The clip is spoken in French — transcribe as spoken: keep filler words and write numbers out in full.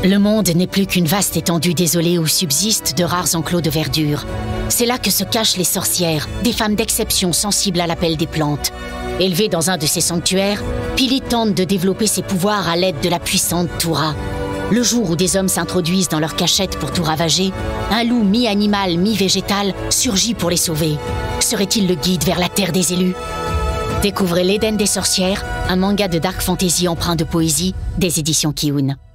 Le monde n'est plus qu'une vaste étendue désolée où subsistent de rares enclos de verdure. C'est là que se cachent les sorcières, des femmes d'exception sensibles à l'appel des plantes. Élevée dans un de ces sanctuaires, Pili tente de développer ses pouvoirs à l'aide de la puissante Toura. Le jour où des hommes s'introduisent dans leur cachette pour tout ravager, un loup mi-animal, mi-végétal surgit pour les sauver. Serait-il le guide vers la terre des élus? Découvrez l'Éden des sorcières, un manga de dark fantasy empreint de poésie des éditions Kiun.